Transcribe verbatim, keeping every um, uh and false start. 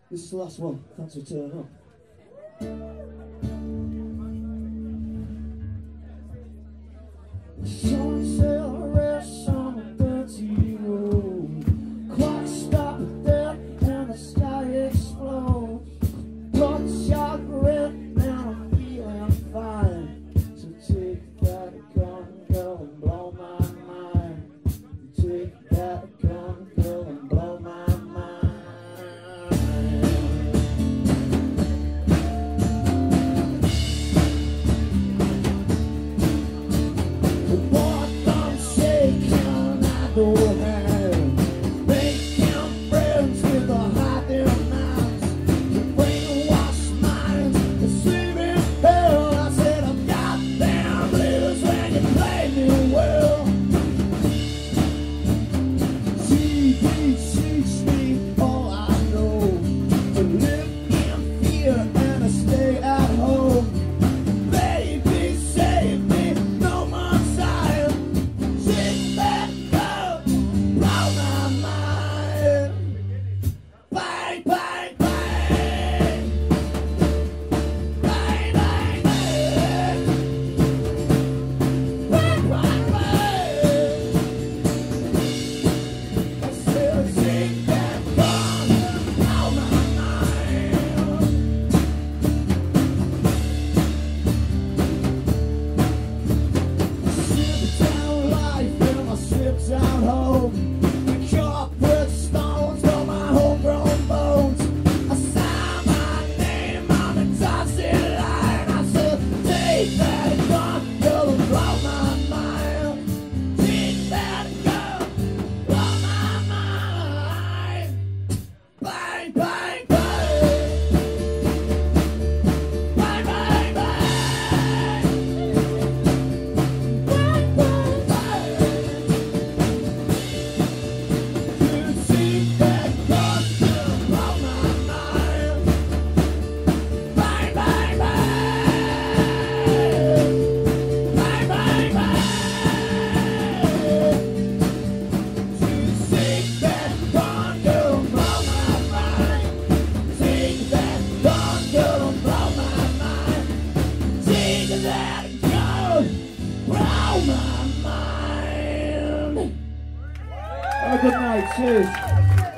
This is the last one. Thanks for turning up. Sunset rests on a dirty road. Clock stop dead and the sky explodes. Bloodshot red and I'm feeling fine. So take that gun, girl, and blow my mind. Take that gun, girl, and blow my mind. Go ahead, making friends with the hiding minds, the brainwashed minds, the sleeping hell. I said I'm goddamn blues when you play me well. T V teach me all I know, to live in fear and to stay at home. Baby, save me, no more time. Take that. Down home, the corporate stones on my homegrown bones. I signed my name on the dotted line. I said, take that gun, girl, and blow my mind. Take that gun, blow my mind. Bang, bang, bang. Bang, bang, bang. Bang, bang, bang. Have a good night, cheers.